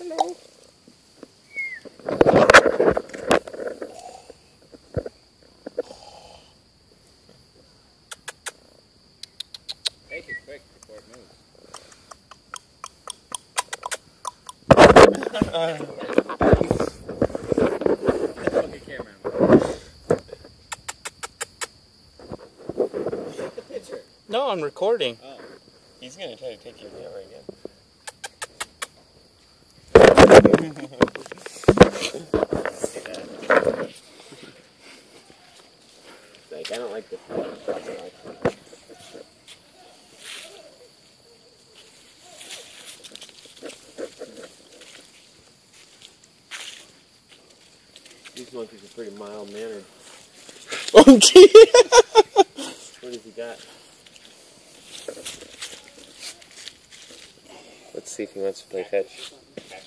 Hello. Take it quick before it moves. Look at camera. Take the picture. No, I'm recording. Oh. He's gonna try to take your camera again. Like, I don't like this. These monkeys are pretty mild-mannered. Okay. What has he got? Let's see if he wants to play fetch.